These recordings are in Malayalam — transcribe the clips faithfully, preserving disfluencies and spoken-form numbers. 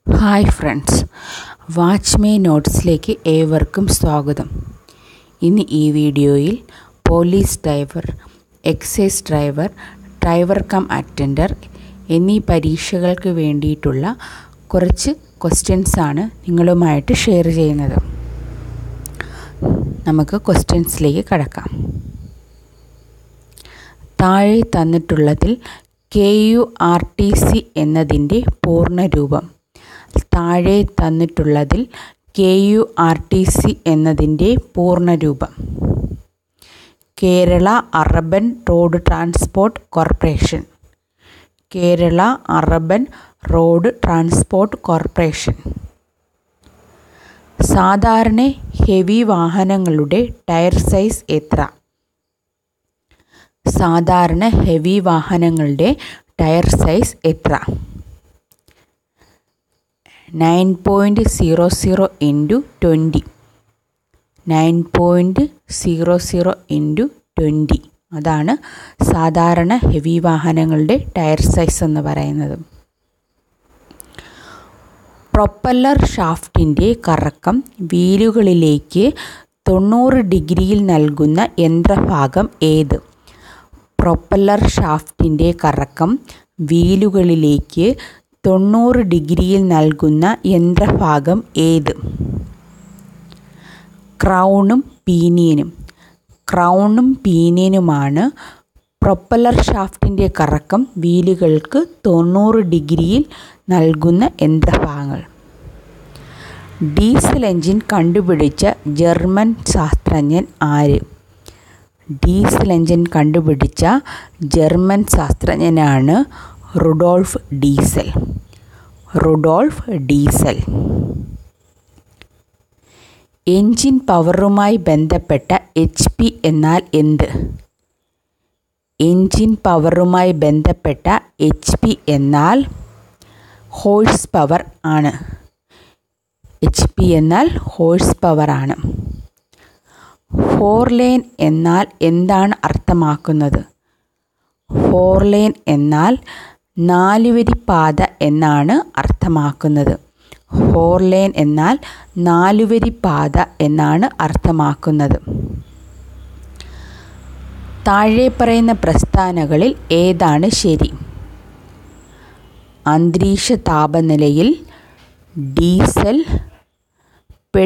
ഹായ് ഫ്രണ്ട്സ്, വാച്ച് മൈ നോട്ട്സിലേക്ക് ഏവർക്കും സ്വാഗതം. ഇന്ന് ഈ വീഡിയോയിൽ police driver, excise driver, driver cum attender എന്നീ പരീക്ഷകൾക്ക് വേണ്ടിയിട്ടുള്ള കുറച്ച് ക്വസ്റ്റ്യൻസാണ് നിങ്ങളുമായിട്ട് ഷെയർ ചെയ്യുന്നത്. നമുക്ക് ക്വസ്റ്റ്യൻസിലേക്ക് കടക്കാം. താഴെ തന്നിട്ടുള്ളതിൽ K U R T C എന്നതിൻ്റെ പൂർണ്ണരൂപം. താഴെ തന്നിട്ടുള്ളതിൽ K U R T C എന്നതിൻ്റെ പൂർണ്ണരൂപം: Kerala urban road transport corporation. Kerala urban road transport corporation. സാധാരണ ഹെവി വാഹനങ്ങളുടെ ടയർ സൈസ് എത്ര? സാധാരണ ഹെവി വാഹനങ്ങളുടെ ടയർ സൈസ് എത്ര? Nine point zero zero into twenty. Nine point zero zero into twenty അതാണ് സാധാരണ ഹെവി വാഹനങ്ങളുടെ ടയർ സൈസ് എന്ന് പറയുന്നത്. പ്രൊപ്പല്ലർ ഷാഫ്റ്റിൻ്റെ കറക്കം വീലുകളിലേക്ക് തൊണ്ണൂറ് ഡിഗ്രിയിൽ നൽകുന്ന യന്ത്രഭാഗം ഏത്? പ്രൊപ്പല്ലർ ഷാഫ്റ്റിൻ്റെ കറക്കം വീലുകളിലേക്ക് തൊണ്ണൂറ് ഡിഗ്രിയിൽ നൽകുന്ന യന്ത്രഭാഗം ഏത്? ക്രൗണും പീനിയനും. ക്രൗണും പീനിയനുമാണ് പ്രൊപ്പല്ലർ ഷാഫ്റ്റിൻ്റെ കറക്കം വീലുകൾക്ക് തൊണ്ണൂറ് ഡിഗ്രിയിൽ നൽകുന്ന യന്ത്രഭാഗങ്ങൾ. ഡീസൽ എഞ്ചിൻ കണ്ടുപിടിച്ച ജർമ്മൻ ശാസ്ത്രജ്ഞൻ ആര്? ഡീസൽ എഞ്ചിൻ കണ്ടുപിടിച്ച ജർമ്മൻ ശാസ്ത്രജ്ഞനാണ് Rudolf Diesel. Rudolf Diesel. Engine പവറുമായി ബന്ധപ്പെട്ട എച്ച് പി എന്നാൽ എന്ത്? എഞ്ചിൻ പവറുമായി ബന്ധപ്പെട്ട എച്ച് പി എന്നാൽ ഹോഴ്സ് പവർ ആണ്. എച്ച് പി എന്നാൽ ഹോഴ്സ് പവർ ആണ്. ഫോർ ലൈൻ എന്നാൽ എന്താണ് അർത്ഥമാക്കുന്നത്? ഫോർ ലൈൻ എന്നാൽ നാലുവരി പാത എന്നാണ് അർത്ഥമാക്കുന്നത്. ഫോർ ലൈൻ എന്നാൽ നാലുവരി പാത എന്നാണ് അർത്ഥമാക്കുന്നത്. താഴെ പറയുന്ന പ്രസ്താവനകളിൽ ഏതാണ് ശരി? അന്തരീക്ഷ താപനിലയിൽ ഡീസൽ പെ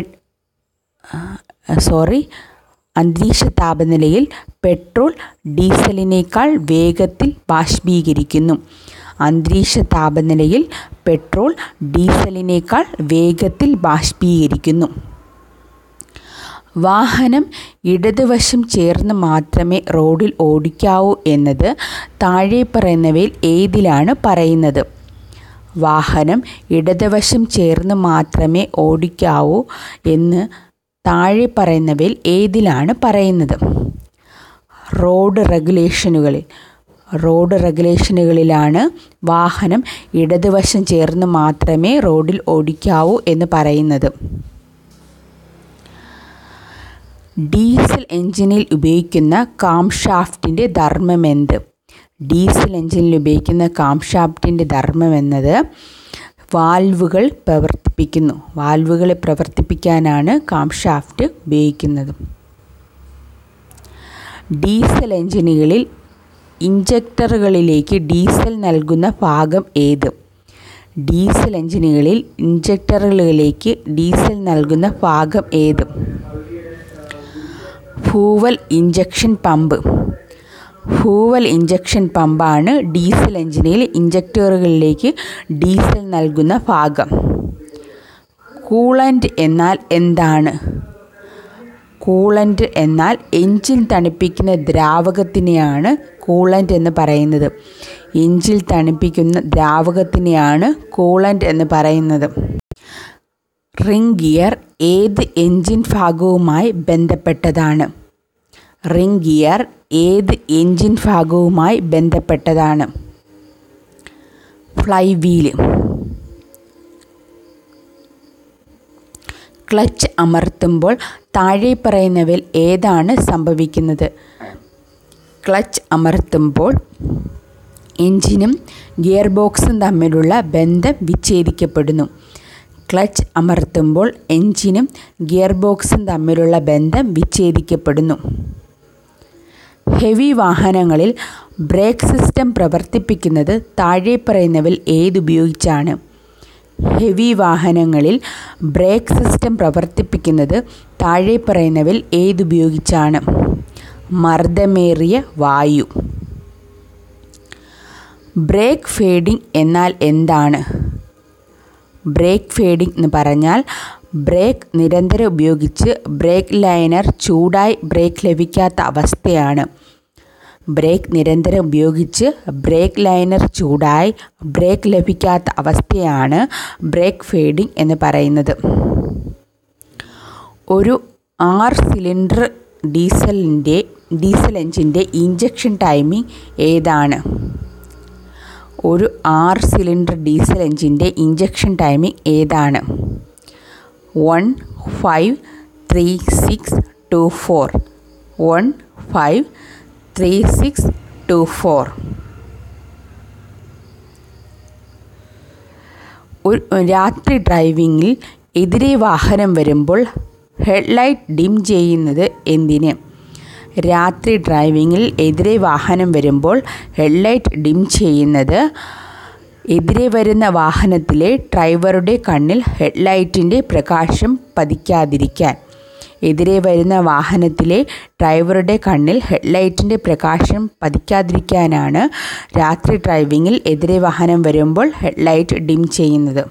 സോറി അന്തരീക്ഷ താപനിലയിൽ പെട്രോൾ ഡീസലിനേക്കാൾ വേഗത്തിൽ ബാഷ്പീകരിക്കുന്നു. അന്തരീക്ഷ താപനിലയിൽ പെട്രോൾ ഡീസലിനേക്കാൾ വേഗത്തിൽ ബാഷ്പീകരിക്കുന്നു. വാഹനം ഇടതുവശം ചേർന്ന് മാത്രമേ റോഡിൽ ഓടിക്കാവൂ എന്നത് താഴെ പറയുന്നവയിൽ ഏതിലാണ് പറയുന്നത്? വാഹനം ഇടതുവശം ചേർന്ന് മാത്രമേ ഓടിക്കാവൂ എന്ന് താഴെ പറയുന്നവയിൽ ഏതിലാണ് പറയുന്നത്? റോഡ് റെഗുലേഷനുകളിൽ. റോഡ് റെഗുലേഷനുകളിലാണ് വാഹനം ഇടതുവശം ചേർന്ന് മാത്രമേ റോഡിൽ ഓടിക്കാവൂ എന്ന് പറയുന്നത്. ഡീസൽ എഞ്ചിനിൽ ഉപയോഗിക്കുന്ന കാംഷാഫ്റ്റിൻ്റെ ധർമ്മമെന്ത്? ഡീസൽ എഞ്ചിനിൽ ഉപയോഗിക്കുന്ന കാംഷാഫ്റ്റിൻ്റെ ധർമ്മം എന്നത് വാൽവുകൾ പ്രവർത്തിപ്പിക്കുന്നു. വാൽവുകളെ പ്രവർത്തിപ്പിക്കാനാണ് കാംഷാഫ്റ്റ് ഉപയോഗിക്കുന്നത്. ഡീസൽ എഞ്ചിനുകളിൽ ഇഞ്ചക്ടറുകളിലേക്ക് ഡീസൽ നൽകുന്ന ഭാഗം ഏത്? ഡീസൽ എഞ്ചിനുകളിൽ ഇഞ്ചക്ടറുകളിലേക്ക് ഡീസൽ നൽകുന്ന ഭാഗം ഏത്? Fuel injection pump. Fuel injection പമ്പാണ് ഡീസൽ എഞ്ചിനിൽ ഇഞ്ചക്ടറുകളിലേക്ക് ഡീസൽ നൽകുന്ന ഭാഗം. കൂളൻ്റ് എന്നാൽ എന്താണ്? കൂളൻ്റ് എന്നാൽ എഞ്ചിൻ തണുപ്പിക്കുന്ന ദ്രാവകത്തിനെയാണ് കൂളൻ്റ് എന്ന് പറയുന്നത്. എഞ്ചിൻ തണുപ്പിക്കുന്ന ദ്രാവകത്തിനെയാണ് കൂളൻ്റ് എന്ന് പറയുന്നത്. റിംഗ് ഗിയർ ഏത് എഞ്ചിൻ ഭാഗവുമായി ബന്ധപ്പെട്ടതാണ്? റിംഗ് ഗിയർ ഏത് എഞ്ചിൻ ഭാഗവുമായി ബന്ധപ്പെട്ടതാണ്? Fly wheel. ക്ലച്ച് അമർത്തുമ്പോൾ താഴെ പറയുന്നവയിൽ ഏതാണ് സംഭവിക്കുന്നത്? ക്ലച്ച് അമർത്തുമ്പോൾ എഞ്ചിനും ഗിയർ ബോക്സും തമ്മിലുള്ള ബന്ധം വിച്ഛേദിക്കപ്പെടുന്നു. ക്ലച്ച് അമർത്തുമ്പോൾ എഞ്ചിനും ഗിയർ ബോക്സും തമ്മിലുള്ള ബന്ധം വിച്ഛേദിക്കപ്പെടുന്നു. ഹെവി വാഹനങ്ങളിൽ ബ്രേക്ക് സിസ്റ്റം പ്രവർത്തിപ്പിക്കുന്നത് താഴെ പറയുന്നവയിൽ ഏതുപയോഗിച്ചാണ്? ഹെവി വാഹനങ്ങളിൽ ബ്രേക്ക് സിസ്റ്റം പ്രവർത്തിപ്പിക്കുന്നത് താഴെ പറയുന്നവയിൽ ഏതുപയോഗിച്ചാണ്? മർദ്ദമേറിയ വായു. ബ്രേക്ക് ഫേഡിംഗ് എന്നാൽ എന്താണ്? ബ്രേക്ക് ഫേഡിംഗ് എന്ന് പറഞ്ഞാൽ ബ്രേക്ക് നിരന്തരം ഉപയോഗിച്ച് ബ്രേക്ക് ലൈനർ ചൂടായി ബ്രേക്ക് ലഭിക്കാത്ത അവസ്ഥയാണ്. ബ്രേക്ക് നിരന്തരം ഉപയോഗിച്ച് ബ്രേക്ക് ലൈനർ ചൂടായി ബ്രേക്ക് ലഭിക്കാത്ത അവസ്ഥയാണ് ബ്രേക്ക് ഫേഡിംഗ് എന്ന് പറയുന്നത്. ഒരു ആറ് സിലിണ്ടർ ഡീസലിൻ്റെ ഡീസൽ എഞ്ചിൻ്റെ ഇഞ്ചക്ഷൻ ടൈമിംഗ് ഏതാണ്? ഒരു ആറ് സിലിണ്ടർ ഡീസൽ എഞ്ചിൻ്റെ ഇഞ്ചക്ഷൻ ടൈമിംഗ് ഏതാണ്? One five three six two four one five three six two four. ഒരു രാത്രി ഡ്രൈവിങ്ങിൽ എതിരെ വാഹനം വരുമ്പോൾ ഹെഡ്ലൈറ്റ് ഡിം ചെയ്യുന്നത് എന്തിന്? രാത്രി ഡ്രൈവിങ്ങിൽ എതിരെ വാഹനം വരുമ്പോൾ ഹെഡ്ലൈറ്റ് ഡിം ചെയ്യുന്നത് എതിരെ വരുന്ന വാഹനത്തിലെ ഡ്രൈവറുടെ കണ്ണിൽ ഹെഡ്ലൈറ്റിൻ്റെ പ്രകാശം പതിക്കാതിരിക്കാൻ. എതിരെ വരുന്ന വാഹനത്തിലെ ഡ്രൈവറുടെ കണ്ണിൽ ഹെഡ്ലൈറ്റിൻ്റെ പ്രകാശം പതിക്കാതിരിക്കാനാണ് രാത്രി ഡ്രൈവിങ്ങിൽ എതിരെ വാഹനം വരുമ്പോൾ ഹെഡ്ലൈറ്റ് ഡിം ചെയ്യുന്നത്.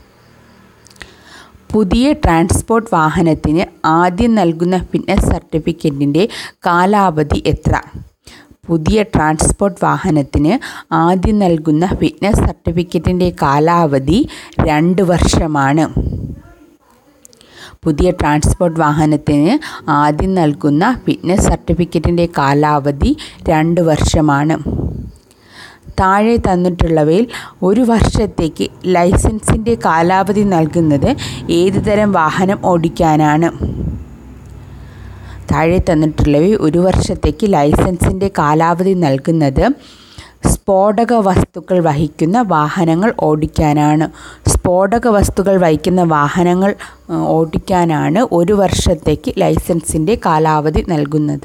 പുതിയ ട്രാൻസ്പോർട്ട് വാഹനത്തിന് ആദ്യം നൽകുന്ന ഫിറ്റ്നസ് സർട്ടിഫിക്കറ്റിൻ്റെ കാലാവധി എത്ര? പുതിയ ട്രാൻസ്പോർട്ട് വാഹനത്തിന് ആദ്യം നൽകുന്ന ഫിറ്റ്നസ് സർട്ടിഫിക്കറ്റിൻ്റെ കാലാവധി രണ്ട് വർഷമാണ്. പുതിയ ട്രാൻസ്പോർട്ട് വാഹനത്തിന് ആദ്യം നൽകുന്ന ഫിറ്റ്നസ് സർട്ടിഫിക്കറ്റിൻ്റെ കാലാവധി രണ്ട് വർഷമാണ്. താഴെ തന്നിട്ടുള്ളവയിൽ ഒരു വർഷത്തേക്ക് ലൈസൻസിൻ്റെ കാലാവധി നൽകുന്നത് ഏത് തരം വാഹനം ഓടിക്കാനാണ്? താഴെ തന്നിട്ടുള്ളവയിൽ ഒരു വർഷത്തേക്ക് ലൈസൻസിൻ്റെ കാലാവധി നൽകുന്നത് സ്ഫോടക വസ്തുക്കൾ വഹിക്കുന്ന വാഹനങ്ങൾ ഓടിക്കാനാണ്. സ്ഫോടക വസ്തുക്കൾ വഹിക്കുന്ന വാഹനങ്ങൾ ഓടിക്കാനാണ് ഒരു വർഷത്തേക്ക് ലൈസൻസിൻ്റെ കാലാവധി നൽകുന്നത്.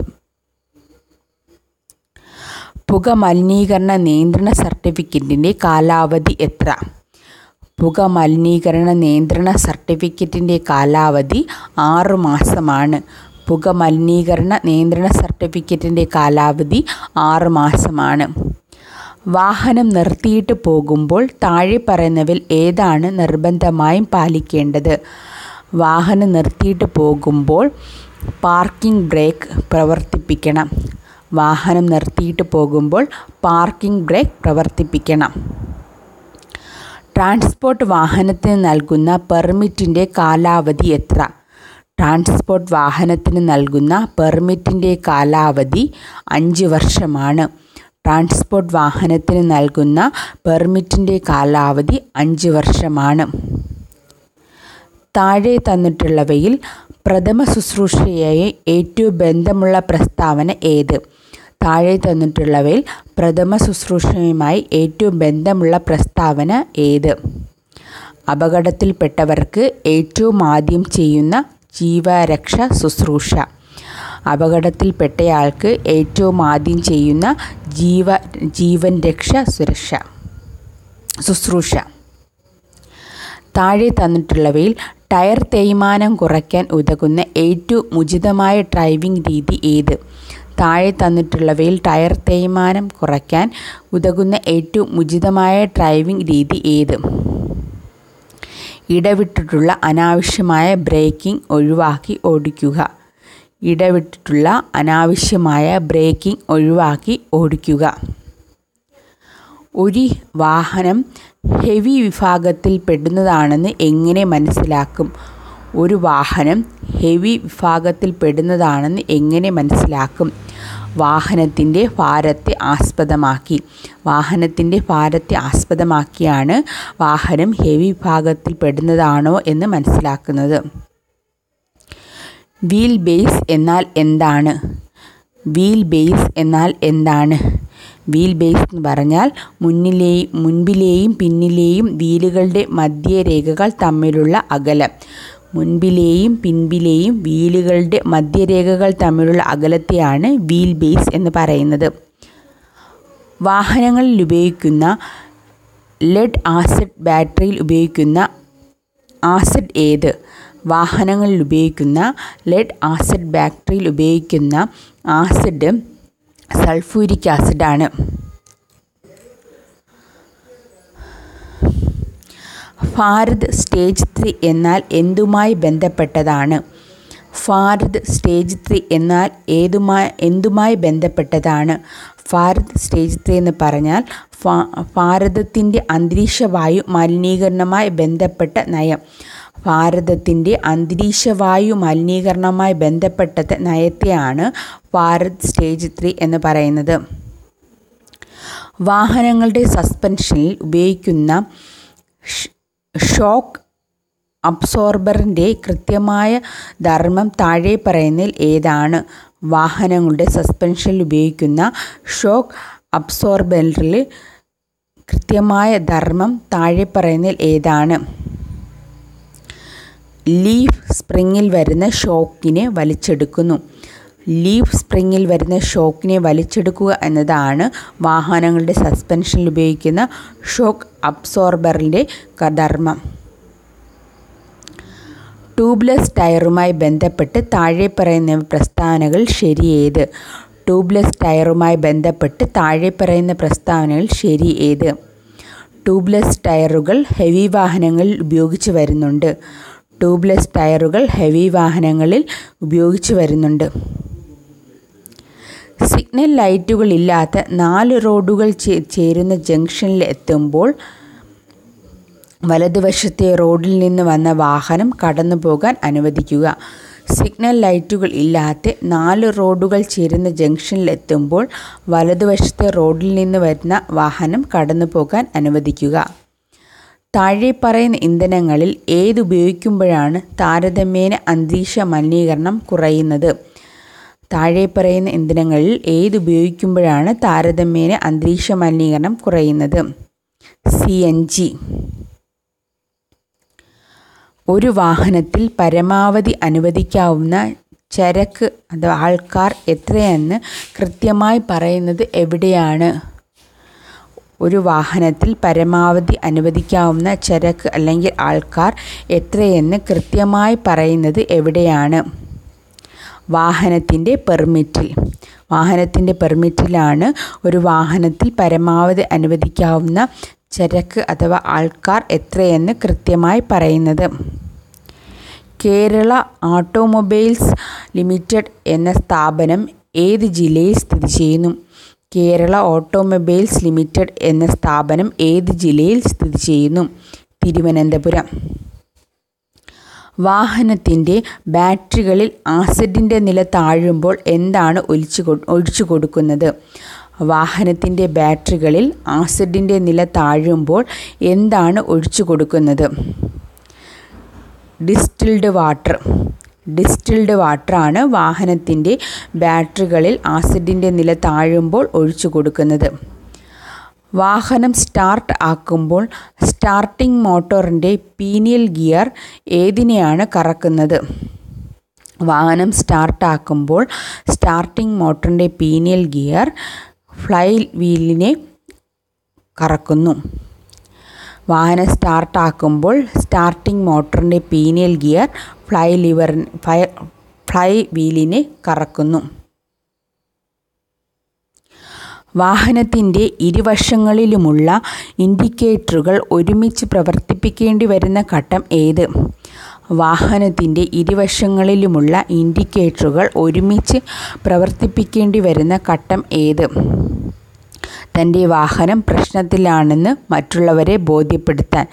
പുക മലിനീകരണ നിയന്ത്രണ സർട്ടിഫിക്കറ്റിൻ്റെ കാലാവധി എത്ര? പുക മലിനീകരണ നിയന്ത്രണ സർട്ടിഫിക്കറ്റിൻ്റെ കാലാവധി ആറ് മാസമാണ്. പുക മലിനീകരണ നിയന്ത്രണ സർട്ടിഫിക്കറ്റിൻ്റെ കാലാവധി ആറ് മാസമാണ്. വാഹനം നിർത്തിയിട്ട് പോകുമ്പോൾ താഴെ പറയുന്നവയിൽ ഏതാണ് നിർബന്ധമായും പാലിക്കേണ്ടത്? വാഹനം നിർത്തിയിട്ട് പോകുമ്പോൾ പാർക്കിംഗ് ബ്രേക്ക് പ്രവർത്തിപ്പിക്കണം. വാഹനം നിർത്തിയിട്ട് പോകുമ്പോൾ പാർക്കിംഗ് ബ്രേക്ക് പ്രവർത്തിപ്പിക്കണം. ട്രാൻസ്പോർട്ട് വാഹനത്തിന് നൽകുന്ന പെർമിറ്റിൻ്റെ കാലാവധി എത്ര? ട്രാൻസ്പോർട്ട് വാഹനത്തിന് നൽകുന്ന പെർമിറ്റിൻ്റെ കാലാവധി അഞ്ച് വർഷമാണ്. ട്രാൻസ്പോർട്ട് വാഹനത്തിന് നൽകുന്ന പെർമിറ്റിൻ്റെ കാലാവധി അഞ്ച് വർഷമാണ്. താഴെ തന്നിട്ടുള്ളവയിൽ പ്രഥമ ശുശ്രൂഷയായി ഏറ്റവും ബന്ധമുള്ള പ്രസ്താവന ഏത്? താഴെ തന്നിട്ടുള്ളവയിൽ പ്രഥമ ശുശ്രൂഷയുമായി ഏറ്റവും ബന്ധമുള്ള പ്രസ്താവന ഏത്? അപകടത്തിൽപ്പെട്ടവർക്ക് ഏറ്റവും ആദ്യം ചെയ്യുന്ന ജീവരക്ഷ ശുശ്രൂഷ. അപകടത്തിൽപ്പെട്ടയാൾക്ക് ഏറ്റവും ആദ്യം ചെയ്യുന്ന ജീവ ജീവൻ രക്ഷ സുരക്ഷ ശുശ്രൂഷ. താഴെ തന്നിട്ടുള്ളവയിൽ ടയർ തേയ്മാനം കുറയ്ക്കാൻ ഉതകുന്ന ഏറ്റവും ഉചിതമായ ഡ്രൈവിംഗ് രീതി ഏത്? താഴെ തന്നിട്ടുള്ളവയിൽ ടയർ തേയ്മാനം കുറയ്ക്കാൻ ഉതകുന്ന ഏറ്റവും ഉചിതമായ ഡ്രൈവിംഗ് രീതി ഏത്? ഇടവിട്ടിട്ടുള്ള അനാവശ്യമായ ബ്രേക്കിംഗ് ഒഴിവാക്കി ഓടിക്കുക. ഇടവിട്ടിട്ടുള്ള അനാവശ്യമായ ബ്രേക്കിംഗ് ഒഴിവാക്കി ഓടിക്കുക. ഒരു വാഹനം ഹെവി വിഭാഗത്തിൽ പെടുന്നതാണെന്ന് എങ്ങനെ മനസ്സിലാക്കും? ഒരു വാഹനം ഹെവി വിഭാഗത്തിൽ പെടുന്നതാണെന്ന് എങ്ങനെ മനസ്സിലാക്കും? വാഹനത്തിൻ്റെ ഭാരത്തെ ആസ്പദമാക്കി. വാഹനത്തിൻ്റെ ഭാരത്തെ ആസ്പദമാക്കിയാണ് വാഹനം ഹെവി വിഭാഗത്തിൽ പെടുന്നതാണോ എന്ന് മനസ്സിലാക്കുന്നത്. വീൽ ബേസ് എന്നാൽ എന്താണ്? വീൽ ബേസ് എന്നാൽ എന്താണ്? വീൽ ബേസ് എന്ന് പറഞ്ഞാൽ മുന്നിലെയും മുൻപിലെയും പിന്നിലെയും വീലുകളുടെ മധ്യരേഖകൾ തമ്മിലുള്ള അകലം. മുൻപിലെയും പിൻപിലെയും വീലുകളുടെ മധ്യരേഖകൾ തമ്മിലുള്ള അകലത്തെയാണ് വീൽ ബേസ് എന്ന് പറയുന്നത്. വാഹനങ്ങളിൽ ഉപയോഗിക്കുന്ന ലെഡ് ആസിഡ് ബാറ്ററിയിൽ ഉപയോഗിക്കുന്ന ആസിഡ് ഏത്? വാഹനങ്ങളിൽ ഉപയോഗിക്കുന്ന ലെഡ് ആസിഡ് ബാറ്ററിയിൽ ഉപയോഗിക്കുന്ന ആസിഡ് സൾഫ്യൂരിക് ആസിഡാണ്. ഭാരത് സ്റ്റേജ് ത്രീ എന്നാൽ എന്തുമായി ബന്ധപ്പെട്ടതാണ്? ഭാരത് സ്റ്റേജ് ത്രീ എന്നാൽ ഏതുമായി എന്തുമായി ബന്ധപ്പെട്ടതാണ്? ഭാരത് സ്റ്റേജ് ത്രീ എന്ന് പറഞ്ഞാൽ ഭാരതത്തിൻ്റെ അന്തരീക്ഷവായു മലിനീകരണവുമായി ബന്ധപ്പെട്ട നയം. ഭാരതത്തിൻ്റെ അന്തരീക്ഷവായു മലിനീകരണവുമായി ബന്ധപ്പെട്ട നയത്തെയാണ് ഭാരത് സ്റ്റേജ് ത്രീ എന്ന് പറയുന്നത്. വാഹനങ്ങളുടെ സസ്പെൻഷനിൽ ഉപയോഗിക്കുന്ന ഷോക്ക് അബ്സോർബറിൻ്റെ കൃത്യമായ ധർമ്മം താഴെ പറയുന്നതിൽ ഏതാണ്? വാഹനങ്ങളുടെ സസ്പെൻഷനിൽ ഉപയോഗിക്കുന്ന ഷോക്ക് അബ്സോർബറിൽ കൃത്യമായ ധർമ്മം താഴെ പറയുന്നതിൽ ഏതാണ്? ലീഫ് സ്പ്രിങ്ങിൽ വരുന്ന ഷോക്കിനെ വലിച്ചെടുക്കുന്നു. ലീഫ് സ്പ്രിങ്ങിൽ വരുന്ന ഷോക്കിനെ വലിച്ചെടുക്കുക എന്നതാണ് വാഹനങ്ങളുടെ സസ്പെൻഷനിൽ ഉപയോഗിക്കുന്ന ഷോക്ക് അബ്സോർബറിൻ്റെ ധർമ്മം. ട്യൂബ്ലെസ് ടയറുമായി ബന്ധപ്പെട്ട് താഴെ പറയുന്ന പ്രസ്താവനകൾ ശരിയേത്? ട്യൂബ്ലെസ് ടയറുമായി ബന്ധപ്പെട്ട് താഴെ പറയുന്ന പ്രസ്താവനകൾ ശരി ഏത്? ട്യൂബ്ലെസ് ടയറുകൾ ഹെവി വാഹനങ്ങളിൽ ഉപയോഗിച്ച് വരുന്നുണ്ട്. ട്യൂബ്ലെസ് ടയറുകൾ ഹെവി വാഹനങ്ങളിൽ ഉപയോഗിച്ച് വരുന്നുണ്ട്. സിഗ്നൽ ലൈറ്റുകളില്ലാത്ത നാല് റോഡുകൾ ചേരുന്ന ജംഗ്ഷനിൽ എത്തുമ്പോൾ വലതുവശത്തെ റോഡിൽ നിന്ന് വന്ന വാഹനം കടന്നു പോകാൻ അനുവദിക്കുക. സിഗ്നൽ ലൈറ്റുകൾ ഇല്ലാത്ത നാല് റോഡുകൾ ചേരുന്ന ജംഗ്ഷനിൽ എത്തുമ്പോൾ വലതുവശത്തെ റോഡിൽ നിന്ന് വരുന്ന വാഹനം കടന്നു പോകാൻ അനുവദിക്കുക. താഴെ പറയുന്ന ഇന്ധനങ്ങളിൽ ഏതുപയോഗിക്കുമ്പോഴാണ് താരതമ്യേന അന്തരീക്ഷ മലിനീകരണം കുറയുന്നത്? താഴെ പറയുന്ന ഇന്ധനങ്ങളിൽ ഏതുപയോഗിക്കുമ്പോഴാണ് താരതമ്യേന അന്തരീക്ഷ മലിനീകരണം കുറയുന്നത്? C N G. ഒരു വാഹനത്തിൽ പരമാവധി അനുവദിക്കാവുന്ന ചരക്ക് അഥവാ ആൾക്കാർ എത്രയെന്ന് കൃത്യമായി പറയുന്നത് എവിടെയാണ്? ഒരു വാഹനത്തിൽ പരമാവധി അനുവദിക്കാവുന്ന ചരക്ക് അല്ലെങ്കിൽ ആൾക്കാർ എത്രയെന്ന് കൃത്യമായി പറയുന്നത് എവിടെയാണ്? വാഹനത്തിൻ്റെ പെർമിറ്റിൽ. വാഹനത്തിൻ്റെ പെർമിറ്റിലാണ് ഒരു വാഹനത്തിൽ പരമാവധി അനുവദിക്കാവുന്ന ചരക്ക് അഥവാ ആൾക്കാർ എത്രയെന്ന് കൃത്യമായി പറയുന്നത്. കേരള ഓട്ടോമൊബൈൽസ് ലിമിറ്റഡ് എന്ന സ്ഥാപനം ഏത് ജില്ലയിൽ സ്ഥിതി ചെയ്യുന്നു? കേരള ഓട്ടോമൊബൈൽസ് ലിമിറ്റഡ് എന്ന സ്ഥാപനം ഏത് ജില്ലയിൽ സ്ഥിതി ചെയ്യുന്നു? തിരുവനന്തപുരം. വാഹനത്തിൻ്റെ ബാറ്ററികളിൽ ആസിഡിൻ്റെ നില താഴുമ്പോൾ എന്താണ് ഒലിച്ചു ഒഴിച്ചു കൊടുക്കുന്നത്? വാഹനത്തിൻ്റെ ബാറ്ററികളിൽ ആസിഡിൻ്റെ നില താഴുമ്പോൾ എന്താണ് ഒഴിച്ചു കൊടുക്കുന്നത്? Distilled water. ഡിസ്റ്റിൽഡ് വാട്ടറാണ് വാഹനത്തിൻ്റെ ബാറ്ററികളിൽ ആസിഡിൻ്റെ നില താഴുമ്പോൾ ഒഴിച്ചു കൊടുക്കുന്നത്. വാഹനം സ്റ്റാർട്ട് ആക്കുമ്പോൾ സ്റ്റാർട്ടിംഗ് മോട്ടോറിൻ്റെ പീനിയൽ ഗിയർ ഏതിനെയാണ് കറക്കുന്നത്? വാഹനം സ്റ്റാർട്ടാക്കുമ്പോൾ സ്റ്റാർട്ടിംഗ് മോട്ടറിൻ്റെ പീനിയൽ ഗിയർ ഫ്ലൈ വീലിനെ കറക്കുന്നു. വാഹനം സ്റ്റാർട്ടാക്കുമ്പോൾ സ്റ്റാർട്ടിംഗ് മോട്ടറിൻ്റെ പീനിയൽ ഗിയർ ഫ്ലൈ ലിവർ ഫ്ലൈ വീലിനെ കറക്കുന്നു. വാഹനത്തിൻ്റെ ഇരുവശങ്ങളിലുമുള്ള ഇൻഡിക്കേറ്ററുകൾ ഒരുമിച്ച് പ്രവർത്തിപ്പിക്കേണ്ടി വരുന്ന ഘട്ടം ഏത്? വാഹനത്തിൻ്റെ ഇരുവശങ്ങളിലുമുള്ള ഇൻഡിക്കേറ്ററുകൾ ഒരുമിച്ച് പ്രവർത്തിപ്പിക്കേണ്ടി വരുന്ന ഘട്ടം ഏത്? തൻ്റെ വാഹനം പ്രശ്നത്തിലാണെന്ന് മറ്റുള്ളവരെ ബോധ്യപ്പെടുത്താൻ.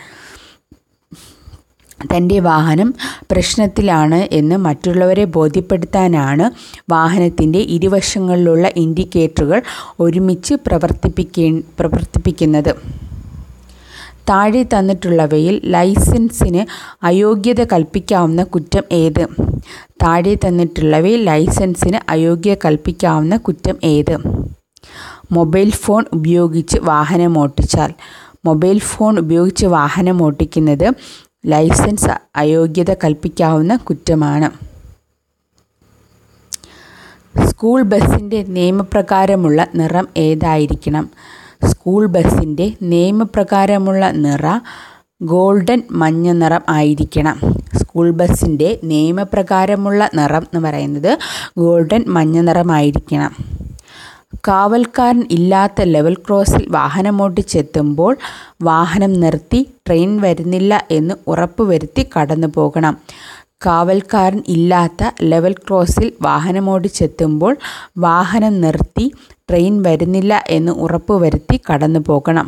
തൻ്റെ വാഹനം പ്രശ്നത്തിലാണ് എന്ന് മറ്റുള്ളവരെ ബോധ്യപ്പെടുത്താനാണ് വാഹനത്തിൻ്റെ ഇരുവശങ്ങളിലുള്ള ഇൻഡിക്കേറ്ററുകൾ ഒരുമിച്ച് പ്രവർത്തിപ്പിക്കേ പ്രവർത്തിപ്പിക്കുന്നത്. താഴെ തന്നിട്ടുള്ളവയിൽ ലൈസൻസിന് അയോഗ്യത കൽപ്പിക്കാവുന്ന കുറ്റം ഏത്? താഴെ തന്നിട്ടുള്ളവയിൽ ലൈസൻസിന് അയോഗ്യത കൽപ്പിക്കാവുന്ന കുറ്റം ഏത്? മൊബൈൽ ഫോൺ ഉപയോഗിച്ച് വാഹനമോട്ടിച്ചാൽ. മൊബൈൽ ഫോൺ ഉപയോഗിച്ച് വാഹനമോട്ടിക്കുന്നത് ലൈസൻസ് അയോഗ്യത കൽപ്പിക്കാവുന്ന കുറ്റമാണ്. സ്കൂൾ ബസ്സിൻ്റെ നിയമപ്രകാരമുള്ള നിറം ഏതായിരിക്കണം? സ്കൂൾ ബസ്സിൻ്റെ നിയമപ്രകാരമുള്ള നിറ ഗോൾഡൻ മഞ്ഞ നിറം ആയിരിക്കണം. സ്കൂൾ ബസ്സിൻ്റെ നിയമപ്രകാരമുള്ള നിറം എന്ന് പറയുന്നത് ഗോൾഡൻ മഞ്ഞ നിറമായിരിക്കണം. കാവൽക്കാരൻ ഇല്ലാത്ത ലെവൽ ക്രോസിൽ വാഹനമോട്ടിച്ചെത്തുമ്പോൾ വാഹനം നിർത്തി ട്രെയിൻ വരുന്നില്ല എന്ന് ഉറപ്പുവരുത്തി കടന്നു പോകണം. കാവൽക്കാരൻ ഇല്ലാത്ത ലെവൽ ക്രോസിൽ വാഹനമോടിച്ചെത്തുമ്പോൾ വാഹനം നിർത്തി ട്രെയിൻ വരുന്നില്ല എന്ന് ഉറപ്പുവരുത്തി കടന്നു പോകണം.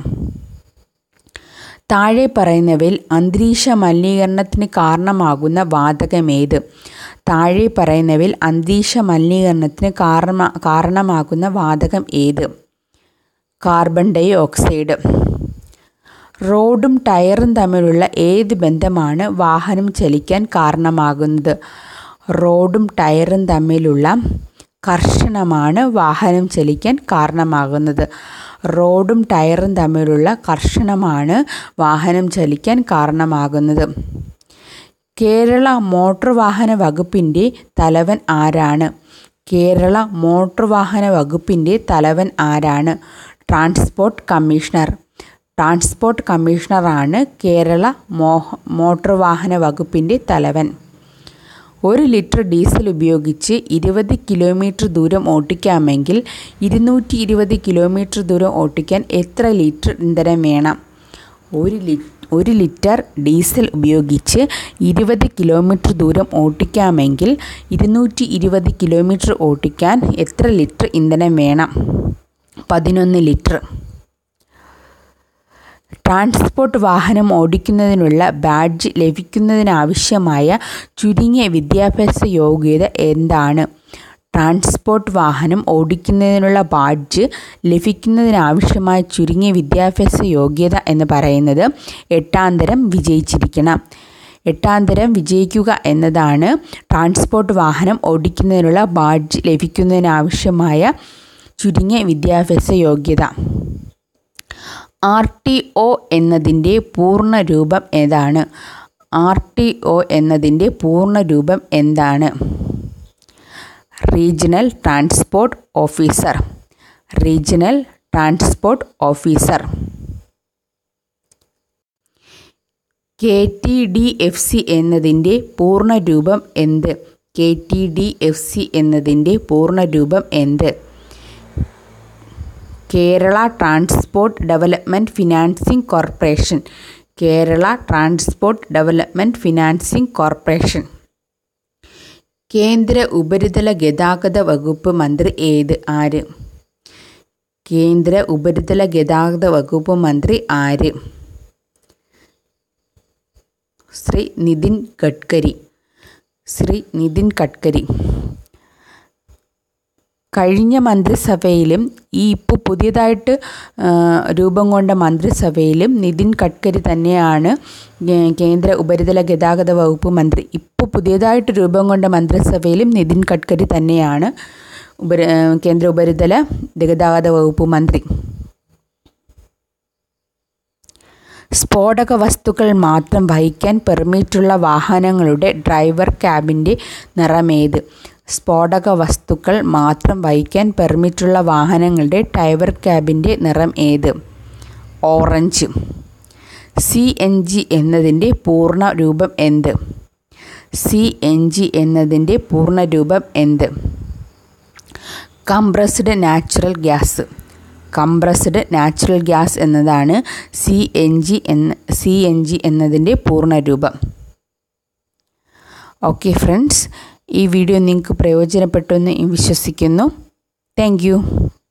താഴെ പറയുന്നവയിൽ അന്തരീക്ഷ മലിനീകരണത്തിന് കാരണമാകുന്ന വാതകമേത്? താഴെ പറയുന്നവയിൽ അന്തരീക്ഷ മലിനീകരണത്തിന് കാരണ കാരണമാകുന്ന വാതകം ഏത്? Carbon dioxide. റോഡും ടയറും തമ്മിലുള്ള ഏത് ബന്ധമാണ് വാഹനം ചലിക്കാൻ കാരണമാകുന്നത്? റോഡും ടയറും തമ്മിലുള്ള ഘർഷണമാണ് വാഹനം ചലിക്കാൻ കാരണമാകുന്നത്. റോഡും ടയറും തമ്മിലുള്ള ഘർഷണമാണ് വാഹനം ചലിക്കാൻ കാരണമാകുന്നത്. കേരള മോട്ടോർ വാഹന വകുപ്പിൻ്റെ തലവൻ ആരാണ്? കേരള മോട്ടോർ വാഹന വകുപ്പിൻ്റെ തലവൻ ആരാണ്? Transport commissioner. ട്രാൻസ്പോർട്ട് കമ്മീഷണറാണ് കേരള മോഹ മോട്ടോർ വാഹന വകുപ്പിൻ്റെ തലവൻ. ഒരു ലിറ്റർ ഡീസൽ ഉപയോഗിച്ച് ഇരുപത് കിലോമീറ്റർ ദൂരം ഓട്ടിക്കാമെങ്കിൽ ഇരുന്നൂറ്റി ഇരുപത് കിലോമീറ്റർ ദൂരം ഓട്ടിക്കാൻ എത്ര ലിറ്റർ ഇന്ധനം വേണം? ഒരു ലി ഒരു ലിറ്റർ ഡീസൽ ഉപയോഗിച്ച് ഇരുപത് കിലോമീറ്റർ ദൂരം ഓട്ടിക്കാമെങ്കിൽ ഇരുന്നൂറ്റി ഇരുപത് കിലോമീറ്റർ ഓട്ടിക്കാൻ എത്ര ലിറ്റർ ഇന്ധനം വേണം? പതിനൊന്ന് ലിറ്റർ. ട്രാൻസ്പോർട്ട് വാഹനം ഓടിക്കുന്നതിനുള്ള ബാഡ്ജ് ലഭിക്കുന്നതിനാവശ്യമായ ചുരുങ്ങിയ വിദ്യാഭ്യാസ യോഗ്യത എന്താണ്? ട്രാൻസ്പോർട്ട് വാഹനം ഓടിക്കുന്നതിനുള്ള ബാഡ്ജ് ലഭിക്കുന്നതിനാവശ്യമായ ചുരുങ്ങിയ വിദ്യാഭ്യാസ യോഗ്യത എന്ന് പറയുന്നത് എട്ടാം തരം വിജയിച്ചിരിക്കണം. എട്ടാം തരം വിജയിക്കുക എന്നതാണ് ട്രാൻസ്പോർട്ട് വാഹനം ഓടിക്കുന്നതിനുള്ള ബാഡ്ജ് ലഭിക്കുന്നതിനാവശ്യമായ ചുരുങ്ങിയ വിദ്യാഭ്യാസ യോഗ്യത. ആർ ടി ഒ എന്നതിൻ്റെ പൂർണ്ണ രൂപം ഏതാണ്? ആർ ടി ഒ എന്നതിൻ്റെ പൂർണ്ണ രൂപം എന്താണ്? Regional transport officer. Regional transport officer. K T D F C എന്നതിൻ്റെ പൂർണ്ണ രൂപം എന്ത്? K T D F C എന്നതിൻ്റെ പൂർണ്ണ രൂപം എന്ത്? Kerala transport development financing corporation. Kerala transport development financing corporation. കേന്ദ്ര ഉപരിതല ഗതാഗത വകുപ്പ് മന്ത്രി ഏത് ആര്? കേന്ദ്ര ഉപരിതല ഗതാഗത വകുപ്പ് മന്ത്രി ആര്? ശ്രീ നിതിൻ ഗഡ്കരി. ശ്രീ നിതിൻ ഗഡ്കരി. കഴിഞ്ഞ മന്ത്രിസഭയിലും ഈ ഇപ്പോൾ പുതിയതായിട്ട് രൂപം കൊണ്ട മന്ത്രിസഭയിലും നിതിൻ ഗഡ്കരി തന്നെയാണ് കേന്ദ്ര ഉപരിതല ഗതാഗത വകുപ്പ് മന്ത്രി. ഇപ്പോൾ പുതിയതായിട്ട് രൂപം കൊണ്ട മന്ത്രിസഭയിലും നിതിൻ ഗഡ്കരി തന്നെയാണ് ഉപര കേന്ദ്ര ഉപരിതല ഗതാഗത വകുപ്പ് മന്ത്രി. സ്ഫോടക വസ്തുക്കൾ മാത്രം വഹിക്കാൻ പെർമിറ്റുള്ള വാഹനങ്ങളുടെ ഡ്രൈവർ ക്യാബിൻ്റെ നിറമേത്? സ്ഫോടക വസ്തുക്കൾ മാത്രം വഹിക്കാൻ പെർമിറ്റുള്ള വാഹനങ്ങളുടെ ഡ്രൈവർ ക്യാബിൻ്റെ നിറം ഏത്? ഓറഞ്ച്. സി എൻ ജി എന്നതിൻ്റെ പൂർണ്ണ രൂപം എന്ത്? സി എൻ ജി എന്നതിൻ്റെ പൂർണ്ണ രൂപം എന്ത്? Compressed natural gas. Compressed natural gas എന്നതാണ് സി എൻ ജി എന്ന സി എൻ ജി എന്നതിൻ്റെ പൂർണ്ണ രൂപം. ഓക്കെ ഫ്രണ്ട്സ്, ഈ വീഡിയോ നിങ്ങൾക്ക് പ്രയോജനപ്പെട്ടു എന്ന് വിശ്വസിക്കുന്നു. Thank U.